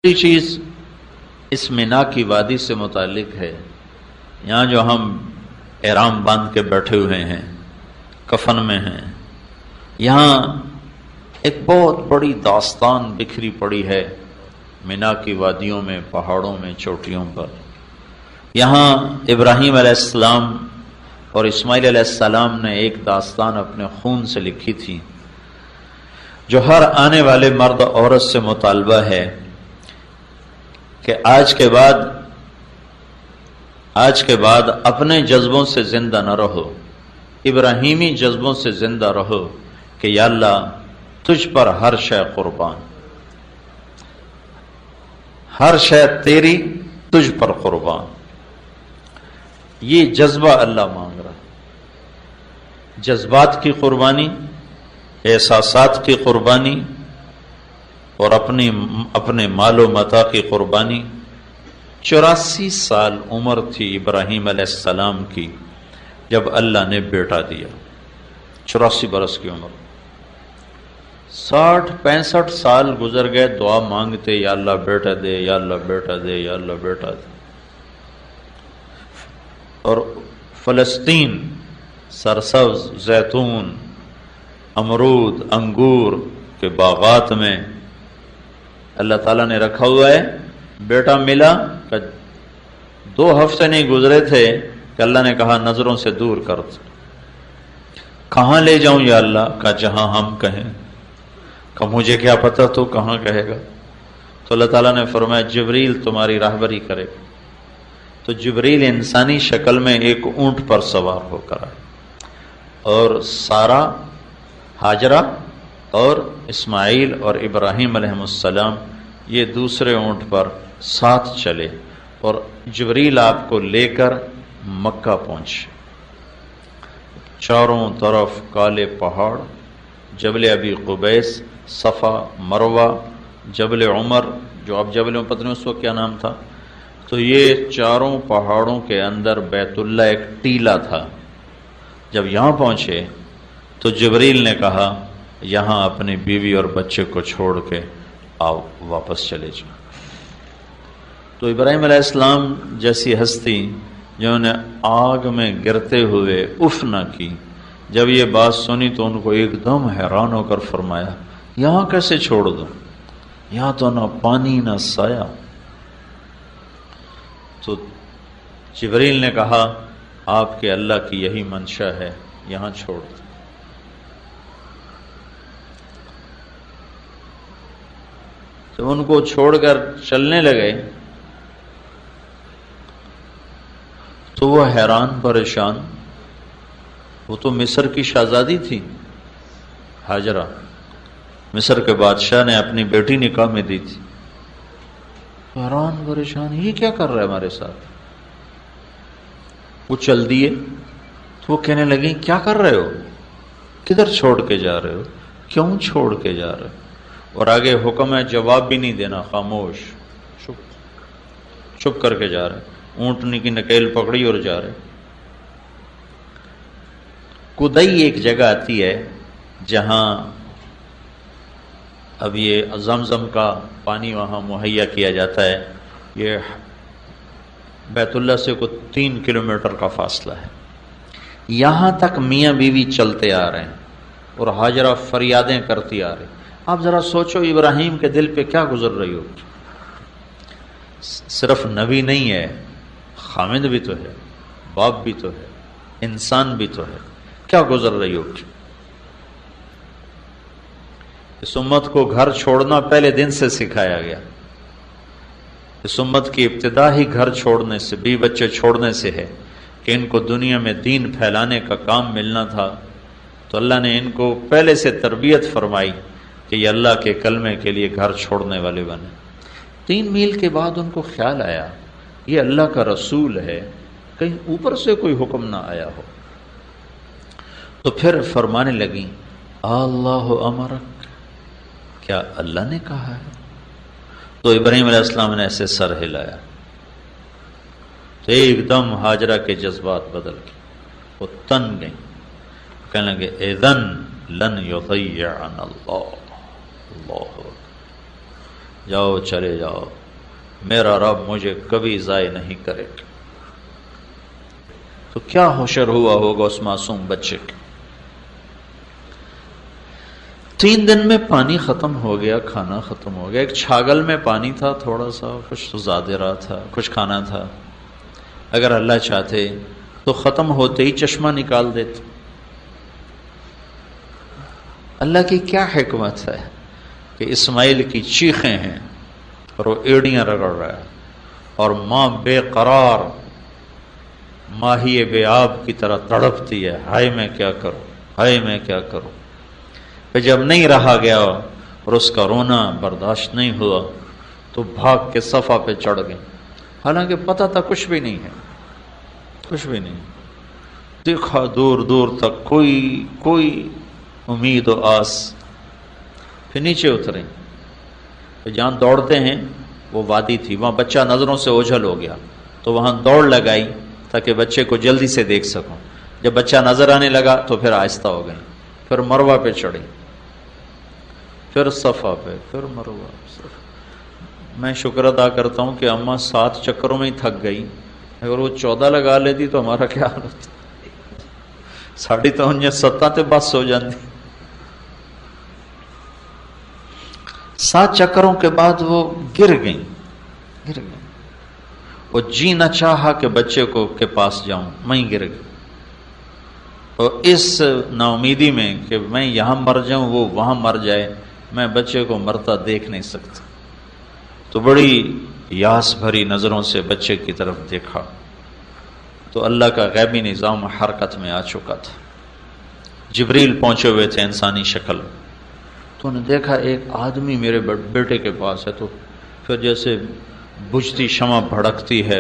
چیز اس مینا کی وادی سے متعلق ہے، یہاں جو ہم احرام باندھ کے بیٹھے ہوئے ہیں، کفن میں ہیں، یہاں ایک بہت بڑی داستان بکھری پڑی ہے مینا کی وادیوں میں، پہاڑوں میں، چوٹیوں پر۔ یہاں ابراہیم علیہ السلام اور اسماعیل علیہ السلام نے ایک داستان اپنے خون سے لکھی تھی، جو ہر آنے والے مرد عورت سے مطالبہ ہے کہ آج کے بعد اپنے جذبوں سے زندہ نہ رہو، ابراہیمی جذبوں سے زندہ رہو کہ یا اللہ تجھ پر ہر شے قربان، ہر شے تیری، تجھ پر قربان۔ یہ جذبہ اللہ مانگ رہا ہے، جذبات کی قربانی، احساسات کی قربانی، اور اپنے مال و متاع کی قربانی۔ 84 سال عمر تھی ابراہیم علیہ السلام کی جب اللہ نے بیٹا دیا، 84 برس کی عمر۔ 60-65 سال گزر گئے، دعا مانگتے، یا اللہ بیٹا دے، یا اللہ بیٹا دے، یا اللہ بیٹا دے۔ اور فلسطین سرسبز زیتون، امرود، انگور کے باغات میں اللہ تعالیٰ نے رکھا ہوا ہے، بیٹا ملا، 2 ہفتے نہیں گزرے تھے کہ اللہ نے کہا نظروں سے دور کر دو۔ کہاں لے جاؤں یا اللہ؟ کہا جہاں ہم کہیں۔ کہا مجھے کیا پتا تو کہاں کہے گا؟ تو اللہ تعالیٰ نے فرمایا جبریل تمہاری راہبری کرے گا۔ تو جبریل انسانی شکل میں ایک اونٹ پر سوار ہو کر آئے، اور سارا، ہاجرہ اور اسماعیل اور ابراہیم علیہ السلام یہ دوسرے اونٹ پر ساتھ چلے، اور جبریل آپ کو لے کر مکہ پہنچے۔ چاروں طرف کالے پہاڑ، جبل ابی قبیس، صفا، مروہ، جبل عمر، جو اب جبل عمر، پتہ نہیں اس وقت کیا نام تھا۔ تو یہ چاروں پہاڑوں کے اندر بیت اللہ ایک ٹیلا تھا۔ جب یہاں پہنچے تو جبریل نے کہا یہاں اپنی بیوی اور بچے کو چھوڑ کے آؤ، واپس چلے جاؤ۔ تو ابراہیم علیہ السلام جیسی ہستی جنہوں نے آگ میں گرتے ہوئے اف نہ کی، جب یہ بات سنی تو ان کو ایک دم حیران ہو کر فرمایا یہاں کیسے چھوڑ دوں؟ یہاں تو نہ پانی نہ سایہ۔ تو جبریل نے کہا آپ کے اللہ کی یہی منشا ہے، یہاں چھوڑ دو۔ جب ان کو چھوڑ کر چلنے لگے تو وہ حیران پریشان، وہ تو مصر کی شہزادی تھی ہاجرہ، مصر کے بادشاہ نے اپنی بیٹی نکاح میں دی تھی۔ حیران پریشان، یہ کیا کر رہا ہے ہمارے ساتھ؟ وہ چل دیے تو وہ کہنے لگیں کیا کر رہے ہو؟ کدھر چھوڑ کے جا رہے ہو؟ کیوں چھوڑ کے جا رہے ہو؟ اور آگے حکم ہے جواب بھی نہیں دینا، خاموش، چپ کر کے جا رہے۔ اونٹنی کی نکیل پکڑی اور جا رہے۔ کدئی ایک جگہ آتی ہے جہاں اب یہ زمزم کا پانی وہاں مہیا کیا جاتا ہے۔ یہ بیت اللہ سے کوئی 3 کلومیٹر کا فاصلہ ہے۔ یہاں تک میاں بیوی چلتے آ رہے ہیں اور ہاجرہ فریادیں کرتی آ رہی۔ آپ ذرا سوچو ابراہیم کے دل پہ کیا گزر رہی ہو۔ صرف نبی نہیں ہے، خامد بھی تو ہے، باپ بھی تو ہے، انسان بھی تو ہے، کیا گزر رہی ہوگی؟ اس امت کو گھر چھوڑنا پہلے دن سے سکھایا گیا۔ اس امت کی ابتدا ہی گھر چھوڑنے سے، بیوی بچے چھوڑنے سے ہے کہ ان کو دنیا میں دین پھیلانے کا کام ملنا تھا۔ تو اللہ نے ان کو پہلے سے تربیت فرمائی کہ یہ اللہ کے کلمے کے لیے گھر چھوڑنے والے بنے۔ 3 میل کے بعد ان کو خیال آیا یہ اللہ کا رسول ہے، کہیں اوپر سے کوئی حکم نہ آیا ہو۔ تو پھر فرمانے لگیں اللہ امرک، کیا اللہ نے کہا ہے؟ تو ابراہیم علیہ السلام نے ایسے سر ہلایا تو ایک دم ہاجرہ کے جذبات بدل گئے، وہ تن گئیں، کہنے لگے اذن لن یضیعنا اللہ، اللہ جاؤ چلے جاؤ، میرا رب مجھے کبھی ضائع نہیں کرے گا۔ تو کیا حشر ہوا ہوگا اس معصوم بچے کے۔ 3 دن میں پانی ختم ہو گیا، کھانا ختم ہو گیا۔ ایک چھاگل میں پانی تھا تھوڑا سا، کچھ تو زیادہ رہا تھا، کچھ کھانا تھا۔ اگر اللہ چاہتے تو ختم ہوتے ہی چشمہ نکال دیتے۔ اللہ کی کیا حکمت ہے کہ اسماعیل کی چیخیں ہیں اور وہ ایڑیاں رگڑ رہا ہے، اور ماں بے قرار ماہی بے آب کی طرح تڑپتی ہے، ہائے میں کیا کروں، ہائے میں کیا کروں۔ پھر جب نہیں رہا گیا اور اس کا رونا برداشت نہیں ہوا تو بھاگ کے صفا پہ چڑھ گئے، حالانکہ پتہ تھا کچھ بھی نہیں ہے، کچھ بھی نہیں۔ دیکھا دور دور تک کوئی امید و آس۔ پھر نیچے اترے، پھر جہاں دوڑتے ہیں وہ وادی تھی، وہاں بچہ نظروں سے اوجھل ہو گیا تو وہاں دوڑ لگائی تاکہ بچے کو جلدی سے دیکھ سکوں۔ جب بچہ نظر آنے لگا تو پھر آہستہ ہو گئی، پھر مروہ پہ چڑھی، پھر صفا پہ، پھر مروہ۔ میں شکر ادا کرتا ہوں کہ اماں 7 چکروں میں ہی تھک گئی، اگر وہ 14 لگا لیتی تو ہمارا کیا حال ہوتا۔ ساڑی تو انہیں 7 تے بس ہو جاتی۔ 7 چکروں کے بعد وہ گر گئیں۔ وہ جی نہ چاہا کہ بچے کو کے پاس جاؤں، میں ہی گر گئی، اور اس نا امیدی میں کہ میں یہاں مر جاؤں وہ وہاں مر جائے، میں بچے کو مرتا دیکھ نہیں سکتا۔ تو بڑی یاس بھری نظروں سے بچے کی طرف دیکھا تو اللہ کا غیبی نظام حرکت میں آ چکا تھا۔ جبریل پہنچے ہوئے تھے انسانی شکل، تو انہوں نے دیکھا ایک آدمی میرے بیٹے کے پاس ہے، تو پھر جیسے بجھتی شمع بھڑکتی ہے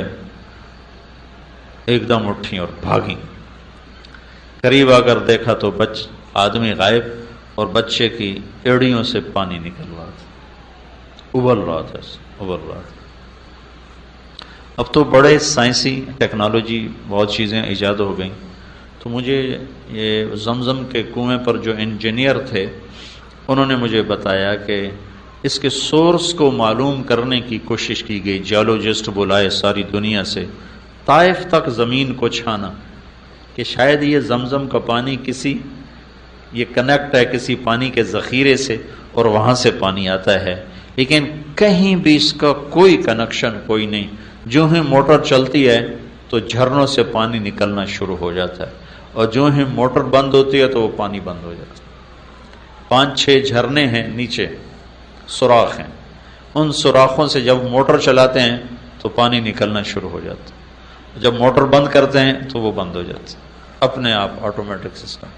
ایک دم اٹھی اور بھاگی۔ قریب آ کر دیکھا تو آدمی غائب اور بچے کی ایڑیوں سے پانی نکل رہا تھا، ابل رہا تھا۔ اب تو بڑے سائنسی ٹیکنالوجی بہت چیزیں ایجاد ہو گئیں، تو مجھے یہ زمزم کے کنویں پر جو انجینئر تھے انہوں نے مجھے بتایا کہ اس کے سورس کو معلوم کرنے کی کوشش کی گئی، جیولوجسٹ بلائے ساری دنیا سے، طائف تک زمین کو چھانا کہ شاید یہ زمزم کا پانی یہ کنیکٹ ہے کسی پانی کے ذخیرے سے اور وہاں سے پانی آتا ہے، لیکن کہیں بھی اس کا کوئی کنیکشن کوئی نہیں۔ جو ہی موٹر چلتی ہے تو جھرنوں سے پانی نکلنا شروع ہو جاتا ہے، اور جو ہی موٹر بند ہوتی ہے تو وہ پانی بند ہو جاتا ہے۔ 5-6 جھرنے ہیں نیچے، سوراخ ہیں، ان سوراخوں سے جب موٹر چلاتے ہیں تو پانی نکلنا شروع ہو جاتا ہے، جب موٹر بند کرتے ہیں تو وہ بند ہو جاتا ہے، اپنے آپ آٹومیٹک سسٹم۔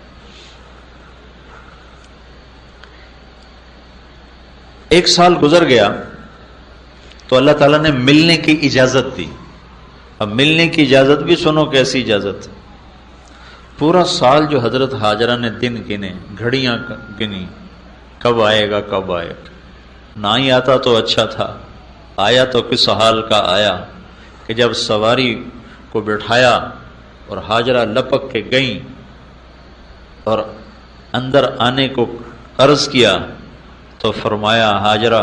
1 سال گزر گیا تو اللہ تعالیٰ نے ملنے کی اجازت دی۔ اب ملنے کی اجازت بھی سنو کیسی اجازت۔ پورا سال جو حضرت حاجرہ نے دن گنے، گھڑیاں گنی، کب آئے گا کب آئے گا، نہ ہی آتا تو اچھا تھا، آیا تو کس حال کا آیا کہ جب سواری کو بٹھایا اور حاجرہ لپک کے گئیں اور اندر آنے کو عرض کیا تو فرمایا حاجرہ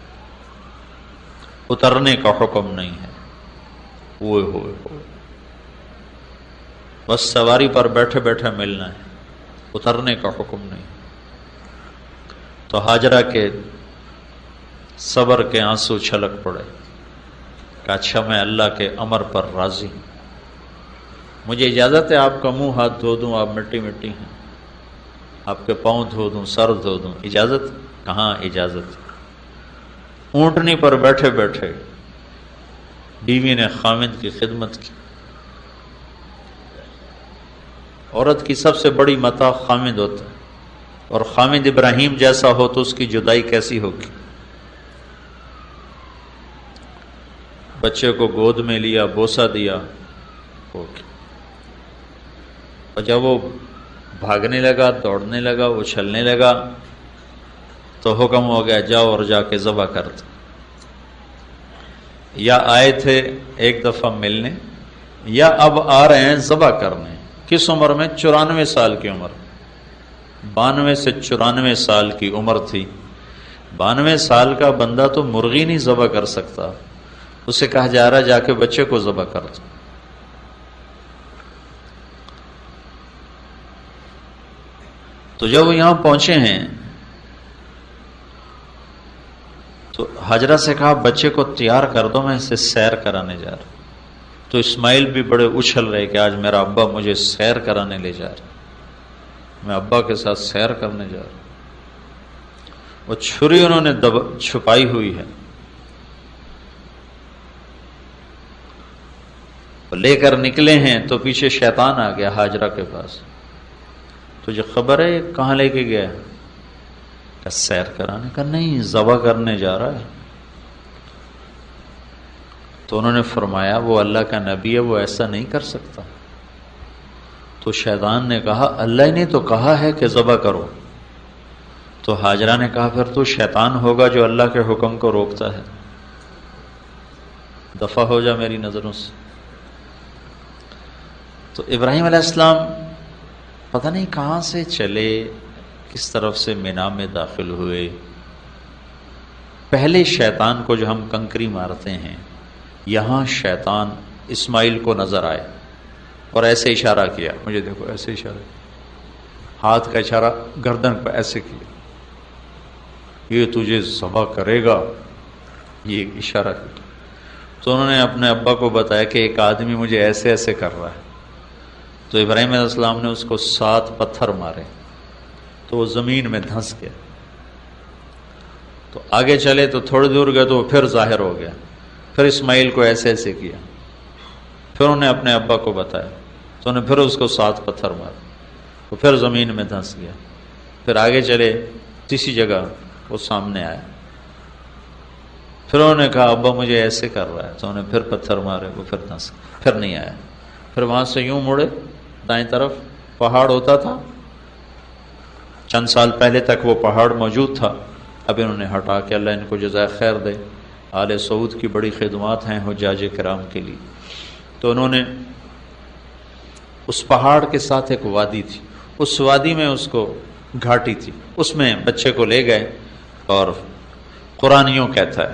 اترنے کا حکم نہیں ہے، ہوئے بس سواری پر بیٹھے بیٹھے ملنا ہے، اترنے کا حکم نہیں۔ تو حاجرہ کے صبر کے آنسو چھلک پڑے کہ اچھا میں اللہ کے امر پر راضی ہوں، مجھے اجازت ہے آپ کا منہ ہاتھ دھو دوں، آپ مٹی مٹی ہیں، آپ کے پاؤں دھو دوں، سر دھو دوں، اجازت؟ کہاں اجازت؟ اونٹنی پر بیٹھے بیٹھے بیوی نے خامد کی خدمت کی۔ عورت کی سب سے بڑی متاع خامد ہوتا ہے، اور خامد ابراہیم جیسا ہو تو اس کی جدائی کیسی ہوگی۔ بچے کو گود میں لیا، بوسہ دیا، اور جب وہ بھاگنے لگا، دوڑنے لگا، اچھلنے لگا تو حکم ہو گیا جاؤ اور جا کے ذبح کر دو۔ یا آئے تھے ایک دفعہ ملنے، یا اب آ رہے ہیں ذبح کرنے۔ کس عمر میں؟ 94 سال کی عمر، 92 سے 94 سال کی عمر تھی۔ 92 سال کا بندہ تو مرغی نہیں ذبح کر سکتا، اسے کہا جا رہا جا کے بچے کو ذبح کر دو۔ تو جب وہ یہاں پہنچے ہیں تو حجرہ سے کہا بچے کو تیار کر دو، میں اسے سیر کرانے جا رہا۔ تو اسماعیل بھی بڑے اچھل رہے کہ آج میرا ابا مجھے سیر کرانے لے جا رہا، میں ابا کے ساتھ سیر کرنے جا رہا۔ وہ چھری انہوں نے چھپائی ہوئی ہے، لے کر نکلے ہیں تو پیچھے شیطان آ گیا حاجرہ کے پاس۔ تجھے خبر ہے کہاں لے کے گیا؟ کہ سیر کرانے کا، نہیں ذبح کرنے جا رہا ہے۔ تو انہوں نے فرمایا وہ اللہ کا نبی ہے، وہ ایسا نہیں کر سکتا۔ تو شیطان نے کہا اللہ ہی نے تو کہا ہے کہ ذبح کرو۔ تو حاجرہ نے کہا پھر تو شیطان ہوگا جو اللہ کے حکم کو روکتا ہے، دفع ہو جا میری نظروں سے۔ تو ابراہیم علیہ السلام پتہ نہیں کہاں سے چلے، کس طرف سے مینا میں داخل ہوئے۔ پہلے شیطان کو جو ہم کنکری مارتے ہیں، یہاں شیطان اسماعیل کو نظر آئے اور ایسے اشارہ کیا، مجھے دیکھو، ایسے اشارہ، ہاتھ کا اشارہ گردن پہ ایسے کیا، یہ تجھے ذبح کرے گا، یہ اشارہ کیا۔ تو انہوں نے اپنے ابا کو بتایا کہ ایک آدمی مجھے ایسے ایسے کر رہا ہے۔ تو ابراہیم علیہ السلام نے اس کو 7 پتھر مارے تو وہ زمین میں دھنس گیا۔ تو آگے چلے تو تھوڑی دور گئے تو وہ پھر ظاہر ہو گیا، پھر اسماعیل کو ایسے ایسے کیا، پھر انہوں نے اپنے ابا کو بتایا تو انہوں نے پھر اس کو 7 پتھر مارے، وہ پھر زمین میں دھنس گیا۔ پھر آگے چلے، تیسری جگہ وہ سامنے آیا، پھر انہوں نے کہا ابا مجھے ایسے کر رہا ہے، تو انہوں نے پھر پتھر مارے، وہ پھر دھنس گیا، پھر نہیں آیا۔ پھر وہاں سے یوں مڑے، دائیں طرف پہاڑ ہوتا تھا، چند سال پہلے تک وہ پہاڑ موجود تھا، اب انہوں نے ہٹا کے، اللہ ان کو جزائے خیر دے، آل سعود کی بڑی خدمات ہیں حجاج کرام کے لیے۔ تو انہوں نے اس پہاڑ کے ساتھ ایک وادی تھی، اس وادی میں اس کو گھاٹی تھی، اس میں بچے کو لے گئے، اور قرآن یوں کہتا ہے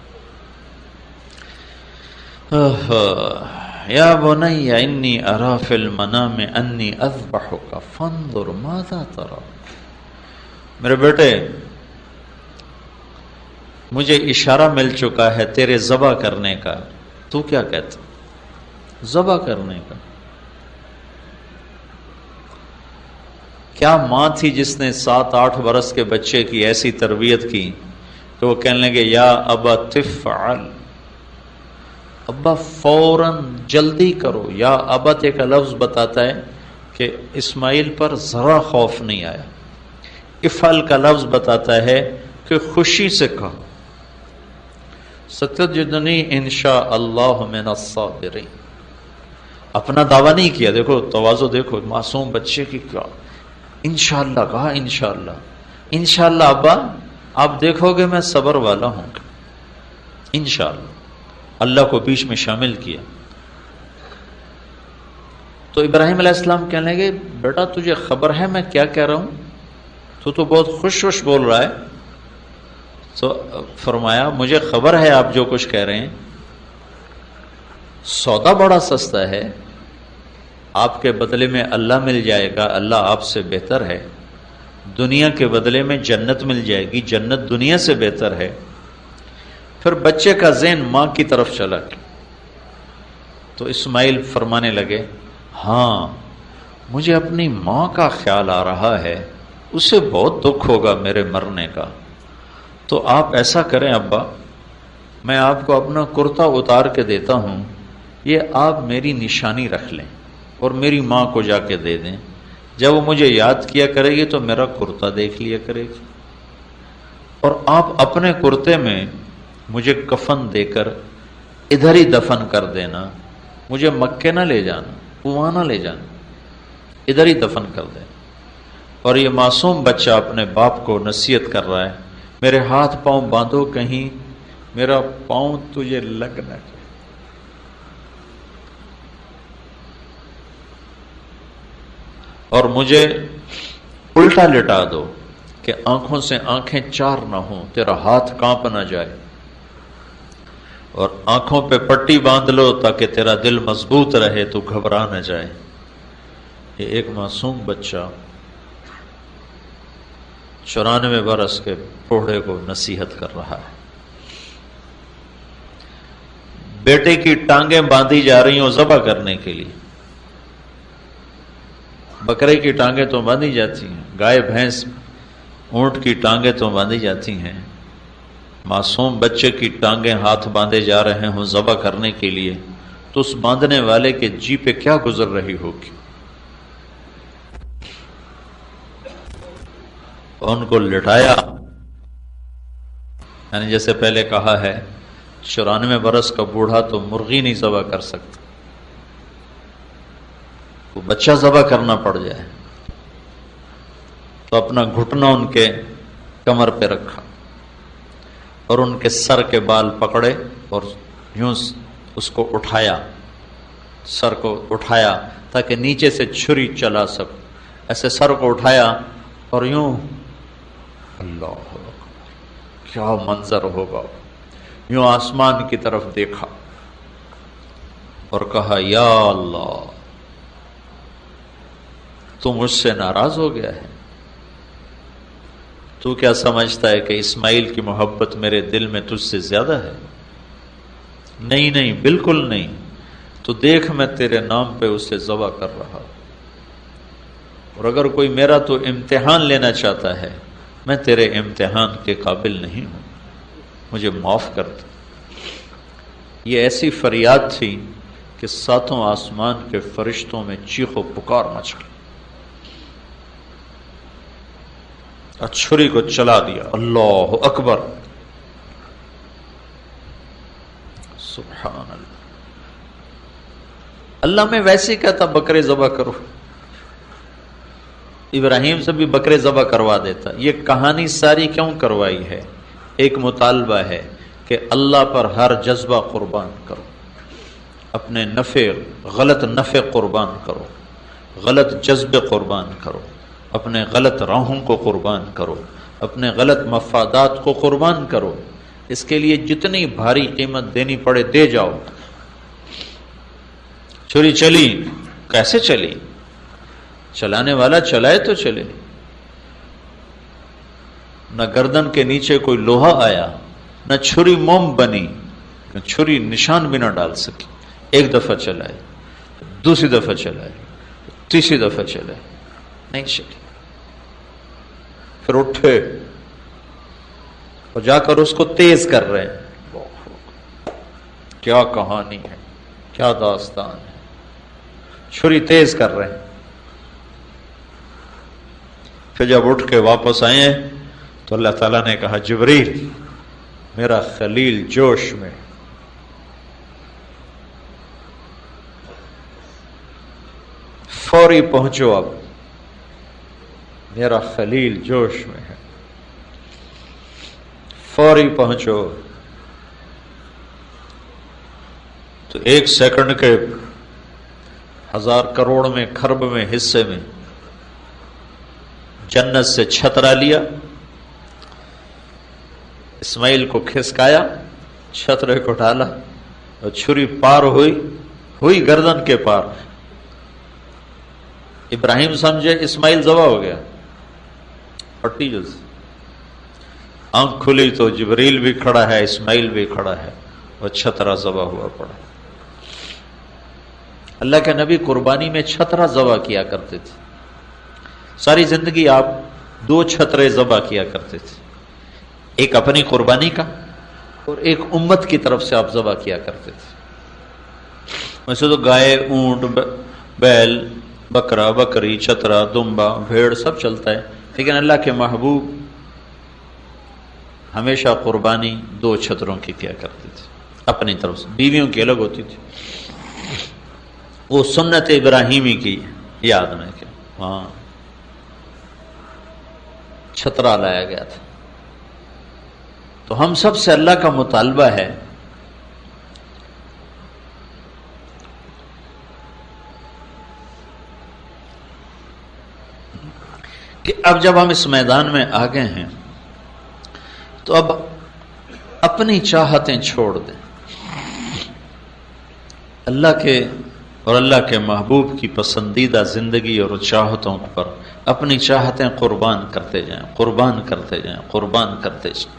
یا بنی انی ارا فی المنام انی اذبحک فانظر ماذا تری، میرے بیٹے مجھے اشارہ مل چکا ہے تیرے ذبح کرنے کا، تو کیا کہتا؟ ذبح کرنے کا۔ کیا ماں تھی جس نے 7-8 برس کے بچے کی ایسی تربیت کی کہ وہ کہنے لگے یا ابا تفعل، ابا فوراً جلدی کرو۔ یا ابت ایک لفظ بتاتا ہے کہ اسماعیل پر ذرا خوف نہیں آیا، افعل کا لفظ بتاتا ہے کہ خوشی سے کہو، ستجدنی انشاء اللہ من الصابرین۔ اپنا دعویٰ نہیں کیا، دیکھو تواضع، دیکھو معصوم بچے کی کیا، انشاءاللہ کہا، انشاءاللہ، انشاءاللہ ابا آپ دیکھو گے میں صبر والا ہوں، انشاءاللہ، اللہ کو بیچ میں شامل کیا۔ تو ابراہیم علیہ السلام کہنے لگے بیٹا تجھے خبر ہے میں کیا کہہ رہا ہوں؟ تو بہت خوش خوش بول رہا ہے۔ تو فرمایا مجھے خبر ہے آپ جو کچھ کہہ رہے ہیں، سودا بڑا سستا ہے، آپ کے بدلے میں اللہ مل جائے گا، اللہ آپ سے بہتر ہے، دنیا کے بدلے میں جنت مل جائے گی، جنت دنیا سے بہتر ہے۔ پھر بچے کا ذہن ماں کی طرف چلا گیا، تو اسماعیل فرمانے لگے ہاں مجھے اپنی ماں کا خیال آ رہا ہے، اسے بہت دکھ ہوگا میرے مرنے کا، تو آپ ایسا کریں ابا، میں آپ کو اپنا کرتا اتار کے دیتا ہوں، یہ آپ میری نشانی رکھ لیں اور میری ماں کو جا کے دے دیں، جب وہ مجھے یاد کیا کرے گی تو میرا کرتا دیکھ لیا کرے گی، اور آپ اپنے کرتے میں مجھے کفن دے کر ادھر ہی دفن کر دینا، مجھے مکے نہ لے جانا، وہاں نہ لے جانا، ادھر ہی دفن کر دینا۔ اور یہ معصوم بچہ اپنے باپ کو نصیحت کر رہا ہے، میرے ہاتھ پاؤں باندھو کہیں میرا پاؤں تجھے لگ نہ جائے۔ اور مجھے الٹا لٹا دو، کہ آنکھوں سے آنکھیں چار نہ ہوں، تیرا ہاتھ کانپ نہ جائے، اور آنکھوں پہ پٹی باندھ لو تاکہ تیرا دل مضبوط رہے، تو گھبرا نہ جائے۔ یہ ایک معصوم بچہ 94 برس کے بوڑھے کو نصیحت کر رہا ہے۔ بیٹے کی ٹانگیں باندھی جا رہی ہوں ذبح کرنے کے لیے۔ بکرے کی ٹانگیں تو باندھی جاتی ہیں، گائے بھینس اونٹ کی ٹانگیں تو باندھی جاتی ہیں، معصوم بچے کی ٹانگیں ہاتھ باندھے جا رہے ہوں ذبح کرنے کے لیے، تو اس باندھنے والے کے جی پہ کیا گزر رہی ہوگی؟ ان کو لٹایا، یعنی جیسے پہلے کہا ہے 94 برس کا بوڑھا تو مرغی نہیں ذبح کر سکتا، وہ بچہ ذبح کرنا پڑ جائے، تو اپنا گھٹنا ان کے کمر پہ رکھا اور ان کے سر کے بال پکڑے اور یوں اس کو اٹھایا، سر کو اٹھایا تاکہ نیچے سے چھری چلا سکو، ایسے سر کو اٹھایا اور یوں، اللہ اکبر، کیا منظر ہوگا، یوں آسمان کی طرف دیکھا اور کہا یا اللہ تو مجھ سے ناراض ہو گیا ہے، تو کیا سمجھتا ہے کہ اسماعیل کی محبت میرے دل میں تجھ سے زیادہ ہے؟ نہیں نہیں، بالکل نہیں، تو دیکھ میں تیرے نام پہ اسے ذبح کر رہا ہوں، اور اگر کوئی میرا تو امتحان لینا چاہتا ہے، میں تیرے امتحان کے قابل نہیں ہوں، مجھے معاف کر دے۔ یہ ایسی فریاد تھی کہ ساتوں آسمان کے فرشتوں میں چیخ و پکار مچ گئی، اور چھری کو چلا دیا۔ اللہ اکبر، سبحان اللہ۔ اللہ میں ویسے کہتا بکرے ذبح کرو، ابراہیم سے بھی بکرے ذبح کروا دیتا۔ یہ کہانی ساری کیوں کروائی ہے؟ ایک مطالبہ ہے کہ اللہ پر ہر جذبہ قربان کرو، اپنے غلط نفع قربان کرو، غلط جذبے قربان کرو، اپنے غلط راہوں کو قربان کرو، اپنے غلط مفادات کو قربان کرو، اس کے لیے جتنی بھاری قیمت دینی پڑے دے جاؤ۔ چھری چلی، کیسے چلی؟ چلانے والا چلائے تو چلے، نہ گردن کے نیچے کوئی لوہا آیا، نہ چھری موم بنی، چھری نشان بھی نہ ڈال سکی۔ ایک دفعہ چلائے، دوسری دفعہ چلائے، تیسری دفعہ چلائے، نہیں چلی۔ پھر اٹھے اور جا کر اس کو تیز کر رہے ہیں۔ کیا کہانی ہے، کیا داستان ہے، چھری تیز کر رہے ہیں۔ پھر جب اٹھ کے واپس آئے ہیں تو اللہ تعالیٰ نے کہا جبریل میرا خلیل جوش میں، فوری پہنچو، اب میرا خلیل جوش میں ہے، فوری پہنچو۔ تو 1 سیکنڈ کے 1000 کروڑ میں کھرب میں حصے میں جنت سے چھترا لیا، اسماعیل کو کھسکایا، چھترے کو ڈالا اور چھری پار ہوئی گردن کے پار۔ ابراہیم سمجھے اسماعیل ذبح ہو گیا، پٹی جو آنکھ کھلی تو جبریل بھی کھڑا ہے، اسماعیل بھی کھڑا ہے، اور چھترا ذبح ہوا پڑا۔ اللہ کے نبی قربانی میں چھترا ذبح کیا کرتے تھے، ساری زندگی آپ 2 چھترے ذبح کیا کرتے تھے، ایک اپنی قربانی کا اور ایک امت کی طرف سے آپ ذبح کیا کرتے تھے۔ ویسے تو گائے، اونٹ، بیل، بکرا، بکری، چھترا، دمبا، بھیڑ سب چلتا ہے، لیکن اللہ کے محبوب ہمیشہ قربانی 2 چھتروں کی کیا کرتے تھے اپنی طرف سے، بیویوں کی الگ ہوتی تھی۔ وہ سنت ابراہیمی کی یاد میں کہ وہاں چھترا لایا گیا تھا۔ تو ہم سب سے اللہ کا مطالبہ ہے کہ اب جب ہم اس میدان میں آ گئے ہیں تو اب اپنی چاہتیں چھوڑ دیں، اللہ کے اور اللہ کے محبوب کی پسندیدہ زندگی اور چاہتوں پر اپنی چاہتیں قربان کرتے جائیں، قربان کرتے جائیں، قربان کرتے جائیں۔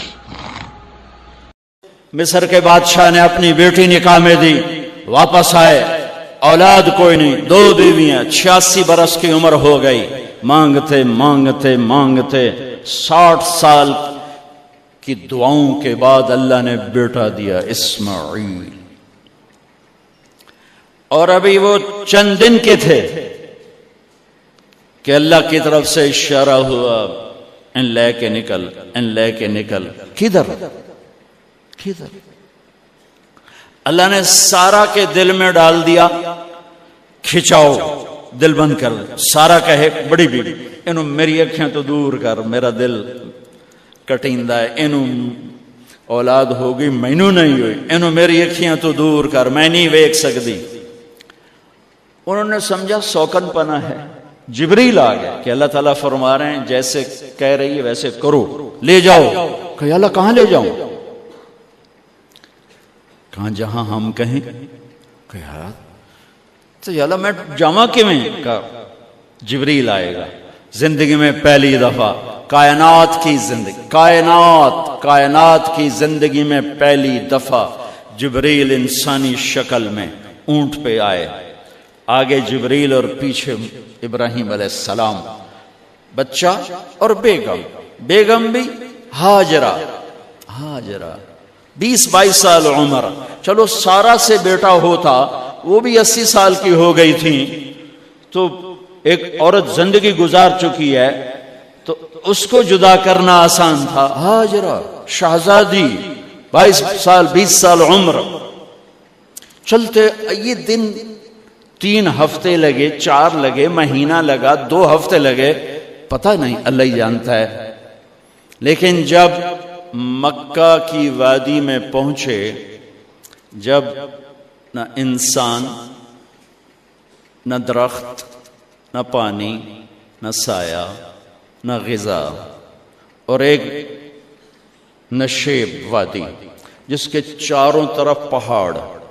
مصر کے بادشاہ نے اپنی بیٹی نکاح میں دی، واپس آئے، اولاد کوئی نہیں، 2 بیویاں، 86 برس کی عمر ہو گئی، مانگتے مانگتے مانگتے 60 سال کی دعاؤں کے بعد اللہ نے بیٹا دیا، اسماعیل۔ اور ابھی وہ چند دن کے تھے کہ اللہ کی طرف سے اشارہ ہوا، ان لے کے نکل، ان لے کے نکل۔ کدھر کدھر؟ اللہ نے سارا کے دل میں ڈال دیا، کھچاؤ، دل بند کر دیا۔ سارا کہے بڑی بیوی، انہوں میری اکھیاں تو دور کر، میرا دل کٹیندہ ہے، انہوں اولاد ہوگی مینوں نہیں ہوئی، انہوں میری اکھیاں تو دور کر، میں نہیں ویکھ سکتی۔ انہوں نے سمجھا سوکن پنا ہے۔ جبریل آ گیا کہ اللہ تعالیٰ فرما رہے ہیں جیسے کہہ رہی ہے ویسے کرو، لے جاؤ۔ کہ اللہ کہاں لے جاؤں؟ کہاں جہاں ہم کہیں۔ کہ یار تو اللہ میں جامع کیویں؟ کہا جبریل آئے گا زندگی میں پہلی دفعہ، کائنات کی زندگی، کائنات کی زندگی میں پہلی دفعہ جبریل انسانی شکل میں اونٹ پہ آئے، آگے جبریل اور پیچھے ابراہیم علیہ السلام، بچہ اور بیگم بھی ہاجرہ 20-22 سال عمر۔ چلو سارا سے بیٹا ہوتا، وہ بھی 80 سال کی ہو گئی تھی، تو ایک عورت زندگی گزار چکی ہے تو اس کو جدا کرنا آسان تھا۔ ہاجرہ شہزادی 22 سال 20 سال عمر۔ چلتے یہ دن 3 ہفتے لگے، 4 لگے، مہینہ لگا، 2 ہفتے لگے، پتہ نہیں، اللہ ہی جانتا ہے۔ لیکن جب مکہ کی وادی میں پہنچے، جب نہ انسان، نہ درخت، نہ پانی، نہ سایہ، نہ غذا، اور ایک نشیب وادی جس کے چاروں طرف پہاڑ،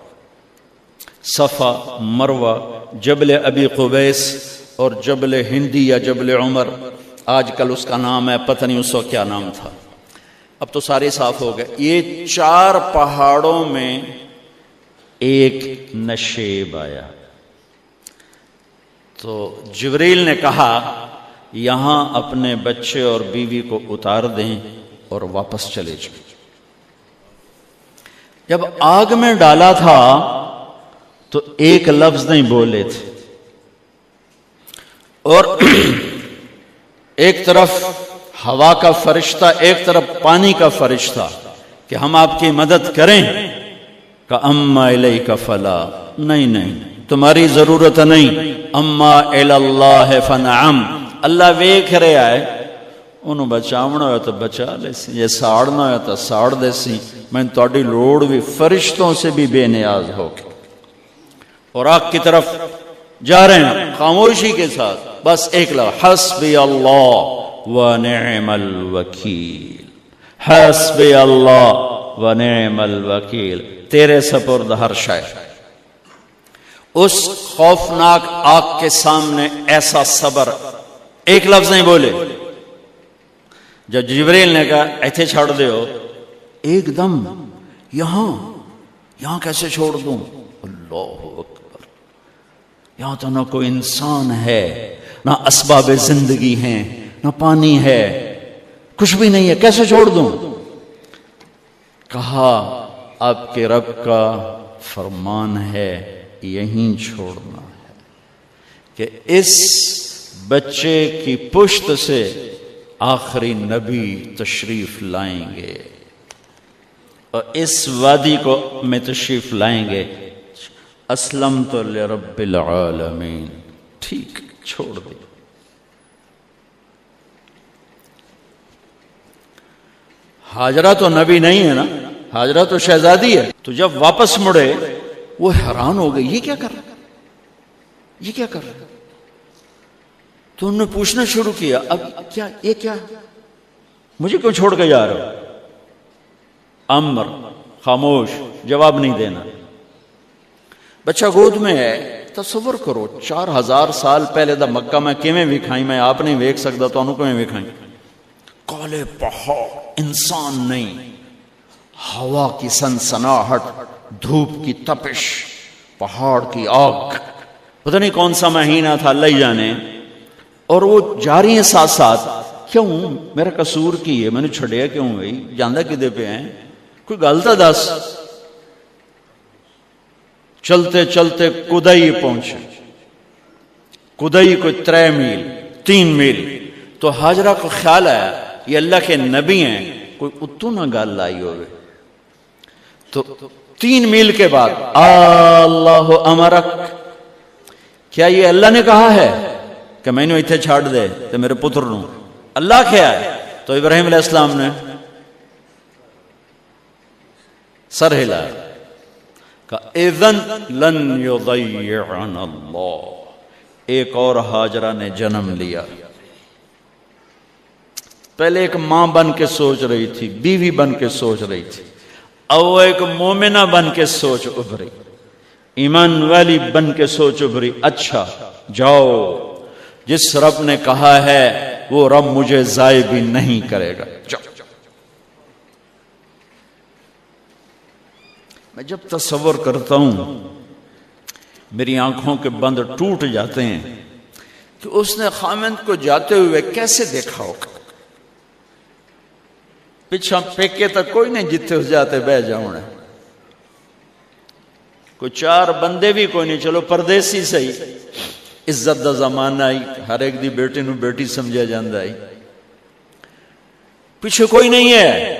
صفا، مروہ، جبل ابی قبیس اور جبل ہندی یا جبل عمر، آج کل اس کا نام ہے، پتہ نہیں اس وقت کیا نام تھا، اب تو سارے صاف ہو گئے۔ یہ 4 پہاڑوں میں ایک نشیب آیا، تو جبریل نے کہا یہاں اپنے بچے اور بیوی کو اتار دیں اور واپس چلے جائیں۔ جب آگ میں ڈالا تھا تو ایک لفظ نہیں بولے تھے، اور ایک طرف ہوا کا فرشتہ، ایک طرف پانی کا فرشتہ کہ ہم آپ کی مدد کریں، کہ اما الیک فلا، نہیں تمہاری ضرورت نہیں، اما اللہ فنعم، اللہ ویکھ رہا ہے، انہوں بچاونا ہوا تو بچا لے سی، یہ ساڑنا ہوا تو ساڑ دے سی، میں تہاڈی لوڑ بھی فرشتوں سے بھی بے نیاز ہو کے۔ اور آگ کی طرف جا رہے ہیں خاموشی کے ساتھ، بس ایک لفظ، حسبی اللہ ونعم الوکیل، حسبی اللہ ونعم الوکیل، تیرے سپرد ہر شے۔ اس خوفناک آگ کے سامنے ایسا صبر، ایک لفظ نہیں بولے۔ جب جبریل نے کہا ایتھے چھوڑ دیو، ایک دم یہاں کیسے چھوڑ دوں؟ اللہ اکبر، یہاں تو نہ کوئی انسان ہے، نہ اسباب زندگی ہیں، نہ پانی ہے، کچھ بھی نہیں ہے، کیسے چھوڑ دوں؟ کہا آپ کے رب کا فرمان ہے یہیں چھوڑنا ہے، کہ اس بچے کی پشت سے آخری نبی تشریف لائیں گے اور اس وادی کو میں تشریف لائیں گے۔ اسلمت لرب العالمین، ٹھیک چھوڑ دے۔ ہاجرہ تو نبی نہیں ہے نا، ہاجرہ تو شہزادی ہے، تو جب واپس مڑے وہ حیران ہو گئی، یہ کیا کر رہا، یہ کیا کر رہا؟ تو انہوں نے پوچھنا شروع کیا اب کیا یہ کیا مجھے کیوں چھوڑ کے جا رہے ہو؟ امر خاموش، جواب نہیں دینا. بچہ گود میں ہے. تصور کرو 4000 سال پہلے دا مکہ میں کیویں وکھائی میں آپ نہیں ویکھ سکدا تو انہوں کیویں وکھائی. کالے پہاڑ، انسان نہیں، ہوا کی سنسناہٹ، دھوپ کی تپش، پہاڑ کی آگ. پتہ نہیں کون سا مہینہ تھا اللہ ہی جانے. اور وہ جاری ہیں ساتھ ساتھ. کیوں میرا قصور کی ہے، میں نے چھڑیا کیوں بھائی، جاندہ کدے پہ ہیں، کوئی غلطہ دس. چلتے چلتے کدئی پہنچے. کدئی کوئی 3 میل 3 میل. تو حاجرہ کو خیال آیا یہ اللہ کے نبی ہیں، کوئی اتو نہ گال لائی ہوئے. تو 3 میل کے بعد اللہ امرک، کیا یہ اللہ نے کہا ہے کہ میں نے اتنے چھاڑ دے تو میرے پتر نو؟ اللہ کیا ہے؟ تو ابراہیم علیہ السلام نے سر ہلایا کہ اذن لن یضیعنا اللہ. ایک اور حاجرہ نے جنم لیا. پہلے ایک ماں بن کے سوچ رہی تھی، بیوی بن کے سوچ رہی تھی، اب وہ ایک مومنہ بن کے سوچ ابھری، ایمان والی بن کے سوچ ابھری. اچھا جاؤ، جس رب نے کہا ہے وہ رب مجھے ضائع بھی نہیں کرے گا. جاؤ. میں جب تصور کرتا ہوں میری آنکھوں کے بند ٹوٹ جاتے ہیں کہ اس نے خامند کو جاتے ہوئے کیسے دیکھا ہوگا. پچھا پیکے تک کوئی نہیں، جتنے ہو جاتے بہ جاؤں، کوئی 4 بندے بھی کوئی نہیں، چلو پردیسی صحیح. عزت دا زمانہ آئی، ہر ایک دی بیٹی نو بیٹی سمجھا جاندہ آئی. پیچھے کوئی نہیں ہے.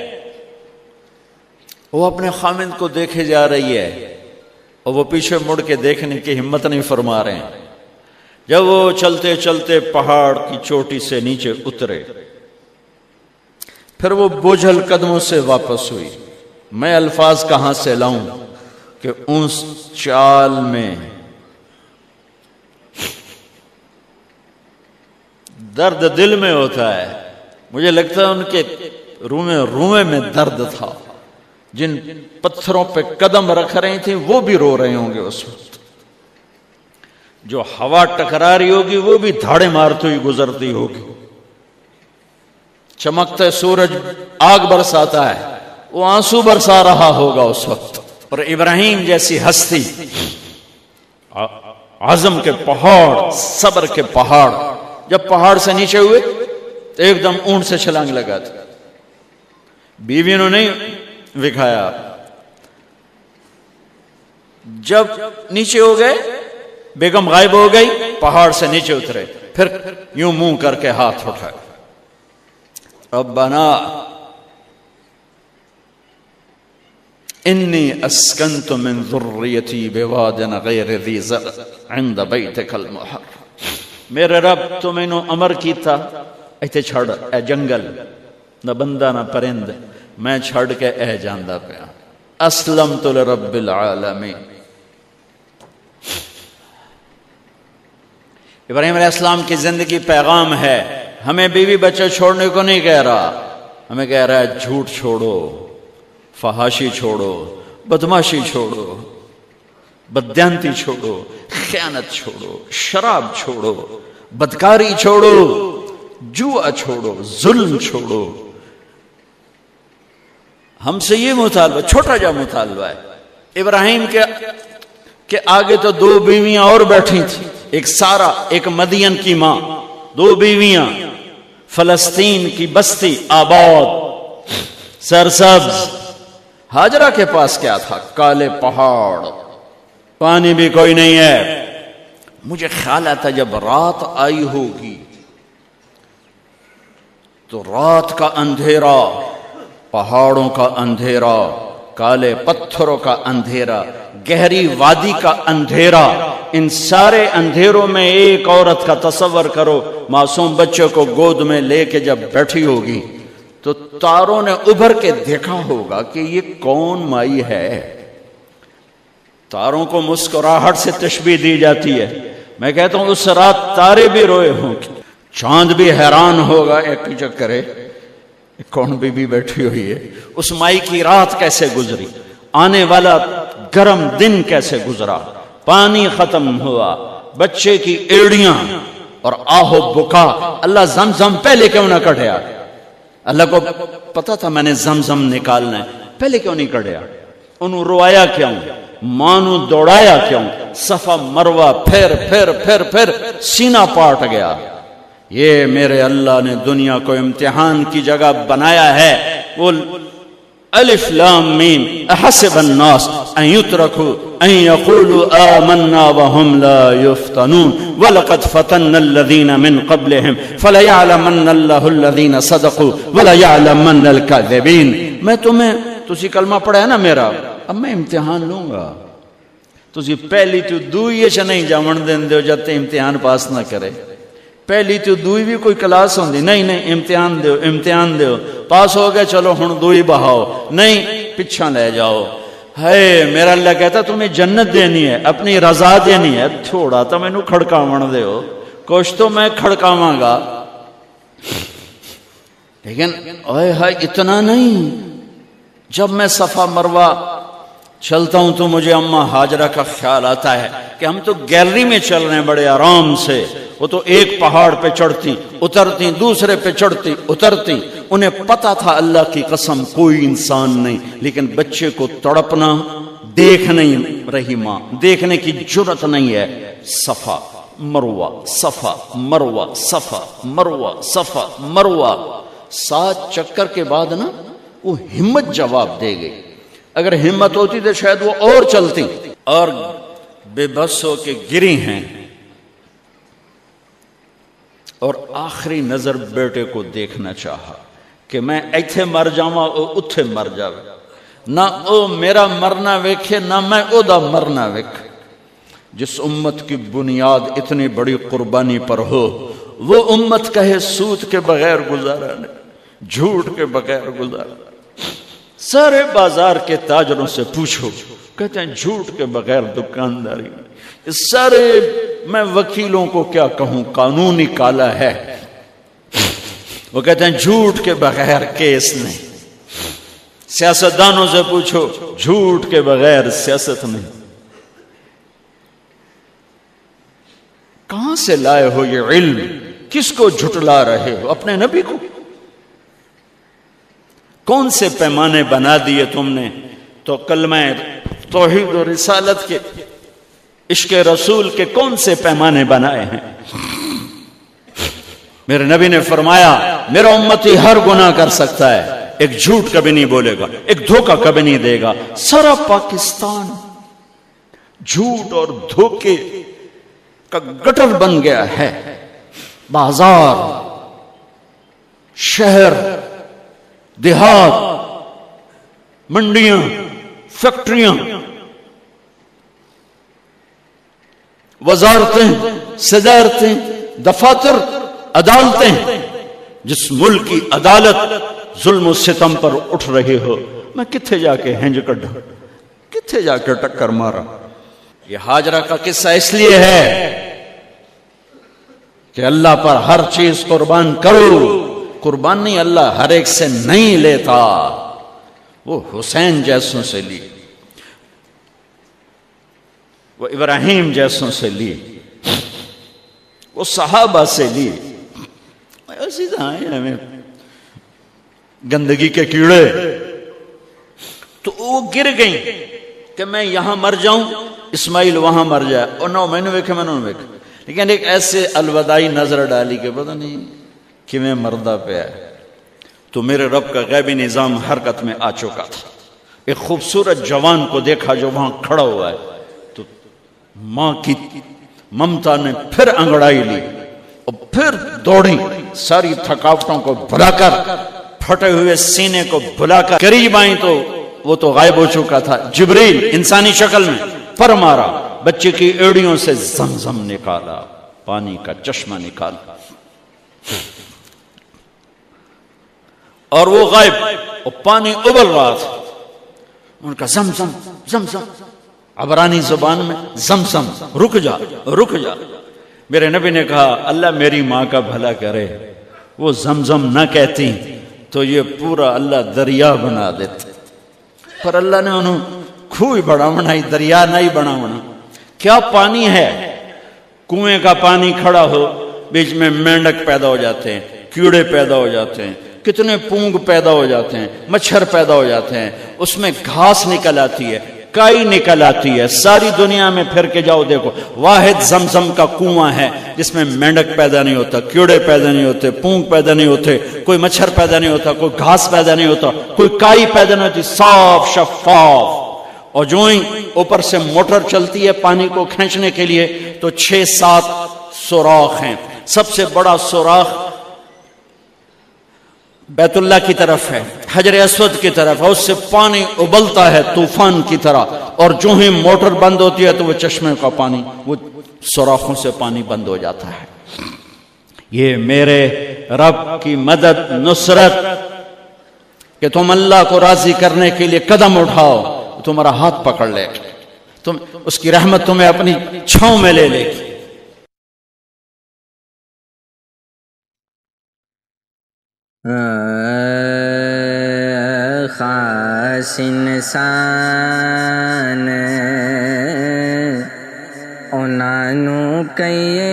وہ اپنے خامند کو دیکھے جا رہی ہے اور وہ پیچھے مڑ کے دیکھنے کی ہمت نہیں فرما رہے ہیں. جب وہ چلتے چلتے پہاڑ کی چوٹی سے نیچے اترے، پھر وہ بوجھل قدموں سے واپس ہوئی. میں الفاظ کہاں سے لاؤں کہ اس چال میں درد دل میں ہوتا ہے. مجھے لگتا ہے ان کے رومے میں درد تھا. جن پتھروں پہ قدم رکھ رہی تھیں وہ بھی رو رہے ہوں گے اس وقت. جو ہوا ٹکرا رہی ہوگی وہ بھی دھاڑے مارتی ہوئی گزرتی ہوگی. چمکتے سورج آگ برساتا ہے، وہ آنسو برسا رہا ہوگا اس وقت. اور ابراہیم جیسی ہستی، عزم کے پہاڑ، صبر کے پہاڑ، جب پہاڑ سے نیچے ہوئے تو ایک دم اونٹ سے چھلانگ لگا تھا. بیوی نے نہیں وکھایا. جب نیچے ہو گئے، بیگم غائب ہو گئی، پہاڑ سے نیچے اترے، پھر یوں منہ کر کے ہاتھ اٹھائے. ربنا انی اسکنت من ذریتی بواد غیر ذی زرع عند بیتک المحرم. میرے رب تو میں نے امر کیتا ایتھے چھڑ، اے جنگل، نہ بندہ نہ پرند، میں چھڑ کے اے جاندہ پیا. اسلمت لرب العالمین. ابراہیم علیہ السلام کی زندگی پیغام ہے. ہمیں بیوی بچہ چھوڑنے کو نہیں کہہ رہا، ہمیں کہہ رہا ہے جھوٹ چھوڑو، فحاشی چھوڑو، بدماشی چھوڑو، بددیانتی چھوڑو، خیانت چھوڑو، شراب چھوڑو، بدکاری چھوڑو، جوا چھوڑو، ظلم چھوڑو. ہم سے یہ مطالبہ، چھوٹا جا مطالبہ ہے. ابراہیم کے آگے تو 2 بیویاں اور بیٹھی تھیں، ایک سارا، ایک مدین کی ماں، 2 بیویاں. فلسطین کی بستی آباد، سرسبز. حاجرہ کے پاس کیا تھا؟ کالے پہاڑ، پانی بھی کوئی نہیں ہے. مجھے خیال آتا جب رات آئی ہوگی تو رات کا اندھیرا، پہاڑوں کا اندھیرا، کالے پتھروں کا اندھیرا، گہری وادی کا اندھیرا، ان سارے اندھیروں میں ایک عورت کا تصور کرو، معصوم بچے کو گود میں لے کے جب بیٹھی ہوگی تو تاروں نے ابھر کے دیکھا ہوگا کہ یہ کون مائی ہے. تاروں کو مسکراہٹ سے تشبیہ دی جاتی ہے. میں کہتا ہوں اس رات تارے بھی روئے ہوں گے. چاند بھی حیران ہوگا، ایک چکر ہے کون بی بی بیٹھی ہوئی ہے، اس مائی کی رات کیسے گزری، آنے والا گرم دن کیسے گزرا، پانی ختم ہوا، بچے کی ایڑیاں اور آہو بکا۔ اللہ زمزم پہلے کیوں نہ کڑھیا؟ اللہ کو پتا تھا میں نے زمزم نکالنا ہے، پہلے کیوں نہیں کڑھیا؟ انہوں روایا کیوں؟ مانو دوڑایا کیوں؟ صفا مروہ پھر پھر پھر پھر سینہ پاٹ گیا۔ یہ میرے اللہ نے دنیا کو امتحان کی جگہ بنایا ہے۔ وہ الف لام میم احسب الناس ان يتركوا ان يقولوا آمنا وهم لا يفتنون ولقد فتنا الذين من قبلهم فليعلمن الله الذين صدقوا وليعلمن الكاذبين۔ میں تمہیں تسی کلمہ پڑھا ہے نا میرا، اب میں امتحان لوں گا۔ تسی پہلی تو دوئی چ نہیں جاون دین دیو جب تے امتحان پاس نہ کرے۔ پہلی تو دوئی بھی کوئی کلاس ہوندی نہیں، نہیں امتحان دیو امتحان دیو، پاس ہو گئے چلو ہن دوئی بہاؤ، نہیں پیچھا لے جاؤ۔ ہے میرا اللہ کہتا تمہیں جنت دینی ہے، اپنی رضا دینی ہے، تھوڑا تو مینوں کھڑکاون دیو، کچھ تو میں کھڑکاواں گا، لیکن اوئے ہائے اتنا نہیں۔ جب میں صفا مروہ چلتا ہوں تو مجھے اماں ہاجرہ کا خیال آتا ہے کہ ہم تو گیلری میں چل رہے ہیں بڑے آرام سے، وہ تو ایک پہاڑ پہ چڑھتی اترتی، دوسرے پہ چڑھتی اترتی، انہیں پتا تھا اللہ کی قسم کوئی انسان نہیں، لیکن بچے کو تڑپنا دیکھ نہیں رہی ماں، دیکھنے کی جرت نہیں ہے۔ صفا مروہ صفا مروہ صفا مروہ صفا مروہ، 7 چکر کے بعد نا وہ ہمت جواب دے گئی۔ اگر ہمت ہوتی تو شاید وہ اور چلتی، اور بے بس ہو کے گری ہیں، اور آخری نظر بیٹے کو دیکھنا چاہا کہ میں ایتھے مر جاواں او اتھے مر جاوے، نہ او میرا مرنا ویکھے نہ میں او دا مرنا ویکھ۔ جس امت کی بنیاد اتنی بڑی قربانی پر ہو، وہ امت کہے سود کے بغیر گزارا نہیں، جھوٹ کے بغیر گزارا۔ سارے بازار کے تاجروں سے پوچھو، کہتے ہیں جھوٹ کے بغیر دکانداری نہیں۔ سارے میں وکیلوں کو کیا کہوں، قانونی کالا ہے، وہ کہتے ہیں جھوٹ کے بغیر کیس نہیں۔ سیاستدانوں سے پوچھو، جھوٹ کے بغیر سیاست نہیں۔ کہاں سے لائے ہو یہ علم؟ کس کو جھٹلا رہے ہو؟ اپنے نبی کو؟ کون سے پیمانے بنا دیے تم نے؟ تو کلمہ توحید و رسالت کے، عشق رسول کے کون سے پیمانے بنائے ہیں؟ میرے نبی نے فرمایا میرا امتی ہر گناہ کر سکتا ہے، ایک جھوٹ کبھی نہیں بولے گا، ایک دھوکہ کبھی نہیں دے گا۔ سارا پاکستان جھوٹ اور دھوکے کا گٹر بن گیا ہے۔ بازار، شہر، دیہات، منڈیاں، فیکٹریاں، وزارتیں، صدارتیں، دفاتر، عدالتیں، جس ملک کی عدالت ظلم و ستم پر اٹھ رہی ہو، میں کتھے جا کے ہنج کڈا، کتھے جا کے ٹکر مارا۔ یہ ہاجرہ کا قصہ اس لیے ہے کہ اللہ پر ہر چیز قربان کرو۔ قربان نہیں، اللہ ہر ایک سے نہیں لیتا، وہ حسین جیسوں سے لی، وہ ابراہیم جیسوں سے لی، وہ صحابہ سے لی۔ ایسی ہمیں گندگی کے کیڑے تو وہ گر گئیں کہ میں یہاں مر جاؤں، اسماعیل وہاں مر جائے، اور نہ میں نے ویکھے میں نے ویکھے، لیکن ایک ایسے الوداعی نظر ڈالی کہ پتہ نہیں کہ میں مردہ پہ ہے، تو میرے رب کا غیبی نظام حرکت میں آ چکا تھا۔ ایک خوبصورت جوان کو دیکھا جو وہاں کھڑا ہوا ہے، تو ماں کی ممتا نے پھر انگڑائی لی اور پھر دوڑی، ساری تھکاوٹوں کو بھلا کر، پھٹے ہوئے سینے کو بھلا کر قریب آئیں تو وہ تو غائب ہو چکا تھا۔ جبریل انسانی شکل میں پر مارا، بچے کی ایڑیوں سے زمزم نکالا، پانی کا چشمہ نکالا، اور وہ غائب، اور پانی ابل رہا تھا۔ ان کا زمزم زمزم، عبرانی زبان میں زمزم، رک جا رک جا۔ میرے نبی نے کہا اللہ میری ماں کا بھلا کرے، وہ زمزم نہ کہتی تو یہ پورا اللہ دریا بنا دیتے، پر اللہ نے انہوں کھوئی بڑا بنائی، دریا نہیں بنا بنا۔ کیا پانی ہے، کنویں کا پانی کھڑا ہو، بیچ میں مینڈک پیدا ہو جاتے ہیں، کیڑے پیدا ہو جاتے ہیں، کتنے پونگ پیدا ہو جاتے ہیں، مچھر پیدا ہو جاتے ہیں، اس میں گھاس نکل آتی ہے، کائی نکل آتی ہے، ساری دنیا میں پھر کے جاؤ دیکھو، واحد زمزم کا کنواں ہے جس میں مینڈک پیدا نہیں ہوتا، کیڑے پیدا نہیں ہوتے، پونگ پیدا نہیں ہوتے، کوئی مچھر پیدا نہیں ہوتا، کوئی گھاس پیدا نہیں ہوتا، کوئی کائی پیدا نہیں ہوتی، صاف شفاف۔ اور جو ہی اوپر سے موٹر چلتی ہے پانی کو کھینچنے کے لیے تو 6-7 سوراخ ہیں، سب سے بڑا سوراخ بیت اللہ کی طرف ہے، حجر اسود کی طرف ہے، اس سے پانی ابلتا ہے طوفان کی طرح، اور جو ہی موٹر بند ہوتی ہے تو وہ چشمے کا پانی، وہ سوراخوں سے پانی بند ہو جاتا ہے۔ یہ میرے رب کی مدد، نصرت، کہ تم اللہ کو راضی کرنے کے لیے قدم اٹھاؤ، تمہارا ہاتھ پکڑ لے گا، تم اس کی رحمت تمہیں اپنی چھاؤں میں لے لے گی۔ خاص انسان انہوں کہیے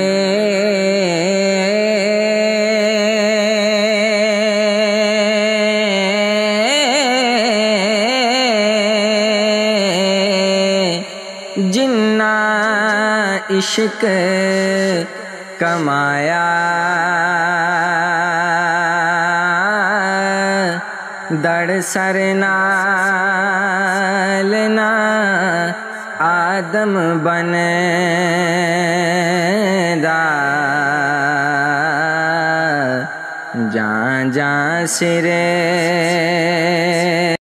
جنہ عشق کمایا دڑ سر نالنا آدم بنے دا جان جان سرے